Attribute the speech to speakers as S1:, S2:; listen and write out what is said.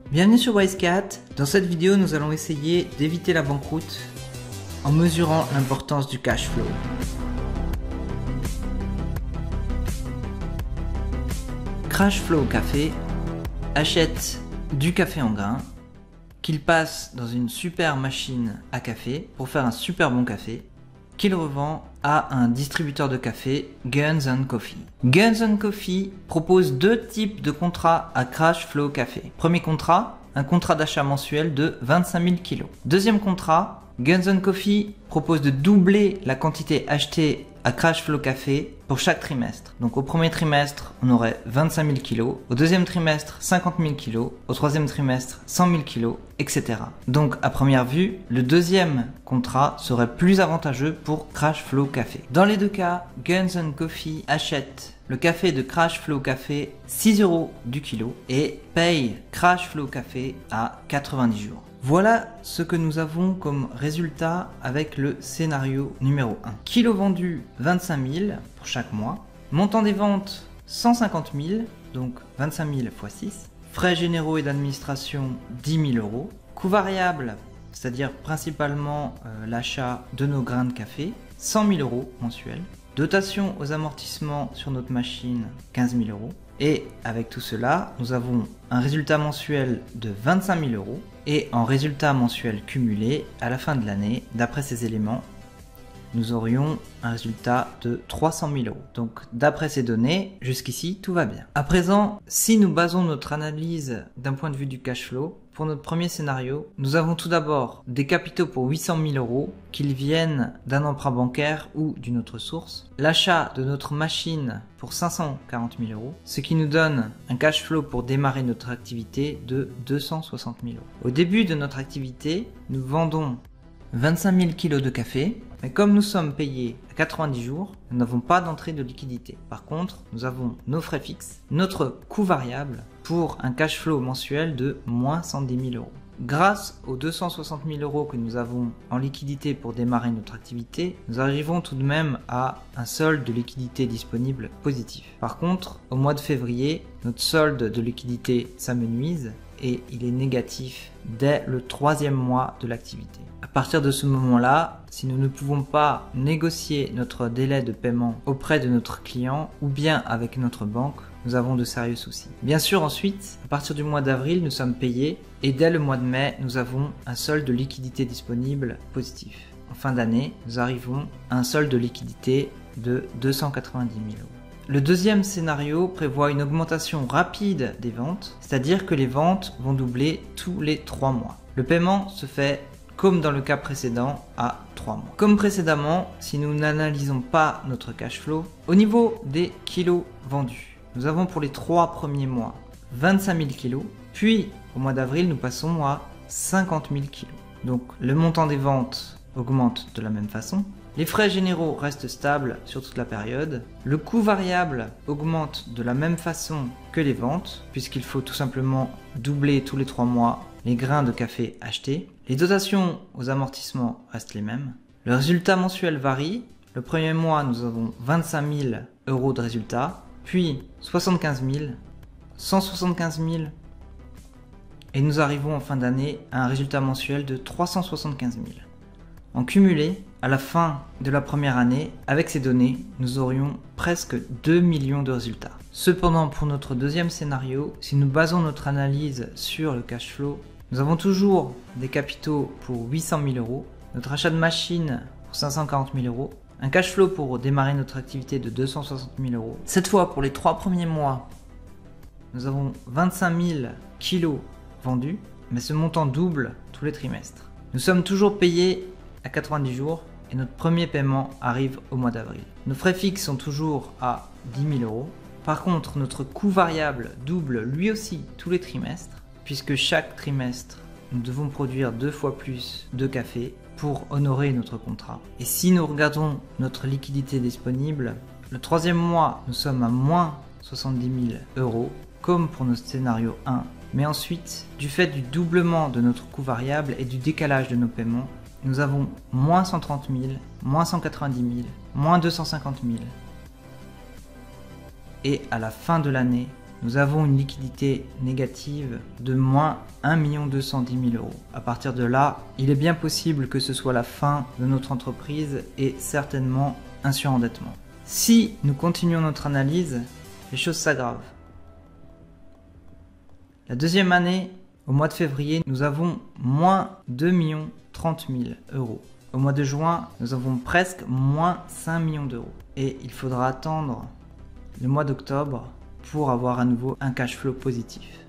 S1: Bienvenue sur WiseCat. Dans cette vidéo, nous allons essayer d'éviter la banqueroute en mesurant l'importance du cash flow. Crash Flow Café achète du café en grains qu'il passe dans une super machine à café pour faire un super bon café qu'il revend à un distributeur de café, Guns & Coffee. Guns & Coffee propose deux types de contrats à Crash Flow Café. Premier contrat, un contrat d'achat mensuel de 25 000 kg. Deuxième contrat, Guns & Coffee propose de doubler la quantité achetée à Crash Flow Café pour chaque trimestre. Donc au premier trimestre, on aurait 25 000 kg, au deuxième trimestre 50 000 kg, au troisième trimestre 100 000 kg, etc. Donc à première vue, le deuxième contrat serait plus avantageux pour Crash Flow Café. Dans les deux cas, Guns & Coffee achète le café de Crash Flow Café 6 € du kilo et paye Crash Flow Café à 90 jours. Voilà ce que nous avons comme résultat avec le scénario numéro 1. Kilo vendu 25 000 pour chaque mois. Montant des ventes 150 000, donc 25 000 x 6. Frais généraux et d'administration 10 000 €. Coût variable, c'est-à-dire principalement l'achat de nos grains de café, 100 000 € mensuels. Dotation aux amortissements sur notre machine 15 000 €. Et avec tout cela, nous avons un résultat mensuel de 25 000 €. Et en résultat mensuel cumulé, à la fin de l'année, d'après ces éléments, nous aurions un résultat de 300 000 €. Donc d'après ces données, jusqu'ici, tout va bien. À présent, si nous basons notre analyse d'un point de vue du cash flow, pour notre premier scénario, nous avons tout d'abord des capitaux pour 800 000 € qu'ils viennent d'un emprunt bancaire ou d'une autre source. L'achat de notre machine pour 540 000 €, ce qui nous donne un cash flow pour démarrer notre activité de 260 000 €. Au début de notre activité, nous vendons 25 000 kg de café, mais comme nous sommes payés à 90 jours, nous n'avons pas d'entrée de liquidité. Par contre, nous avons nos frais fixes, notre coût variable pour un cash flow mensuel de moins 110 000 €. Grâce aux 260 000 € que nous avons en liquidité pour démarrer notre activité, nous arrivons tout de même à un solde de liquidité disponible positif. Par contre, au mois de février, notre solde de liquidité s'amenuise et il est négatif dès le troisième mois de l'activité. À partir de ce moment-là, si nous ne pouvons pas négocier notre délai de paiement auprès de notre client ou bien avec notre banque, nous avons de sérieux soucis. Bien sûr, ensuite, à partir du mois d'avril, nous sommes payés et dès le mois de mai, nous avons un solde de liquidité disponible positif. En fin d'année, nous arrivons à un solde de liquidité de 290 000 €. Le deuxième scénario prévoit une augmentation rapide des ventes, c'est-à-dire que les ventes vont doubler tous les 3 mois. Le paiement se fait comme dans le cas précédent à 3 mois. Comme précédemment, si nous n'analysons pas notre cash flow, au niveau des kilos vendus, nous avons pour les 3 premiers mois 25 000 kilos, puis au mois d'avril nous passons à 50 000 kilos. Donc le montant des ventes augmente de la même façon. Les frais généraux restent stables sur toute la période. Le coût variable augmente de la même façon que les ventes, puisqu'il faut tout simplement doubler tous les 3 mois les grains de café achetés. Les dotations aux amortissements restent les mêmes. Le résultat mensuel varie. Le premier mois, nous avons 25 000 € de résultat, puis 75 000, 175 000, et nous arrivons en fin d'année à un résultat mensuel de 375 000. En cumulé, à la fin de la première année, avec ces données, nous aurions presque 2 millions de résultats. Cependant, pour notre deuxième scénario, si nous basons notre analyse sur le cash flow, nous avons toujours des capitaux pour 800 000 €, notre achat de machine pour 540 000 €, un cash flow pour démarrer notre activité de 260 000 €. Cette fois, pour les 3 premiers mois, nous avons 25 000 kilos vendus, mais ce montant double tous les trimestres. Nous sommes toujours payés à 90 jours et notre premier paiement arrive au mois d'avril. Nos frais fixes sont toujours à 10 000 €. Par contre, notre coût variable double lui aussi tous les trimestres, puisque chaque trimestre, nous devons produire 2 fois plus de café pour honorer notre contrat. Et si nous regardons notre liquidité disponible, le troisième mois, nous sommes à moins 70 000 €, comme pour notre scénario 1. Mais ensuite, du fait du doublement de notre coût variable et du décalage de nos paiements, nous avons moins 130 000, moins 190 000, moins 250 000. Et à la fin de l'année, nous avons une liquidité négative de moins 1 210 000 €. À partir de là, il est bien possible que ce soit la fin de notre entreprise et certainement un surendettement. Si nous continuons notre analyse, les choses s'aggravent. La deuxième année, au mois de février, nous avons moins 2 030 000 €. Au mois de juin, nous avons presque moins 5 millions d'euros. Et il faudra attendre le mois d'octobre pour avoir à nouveau un cash flow positif.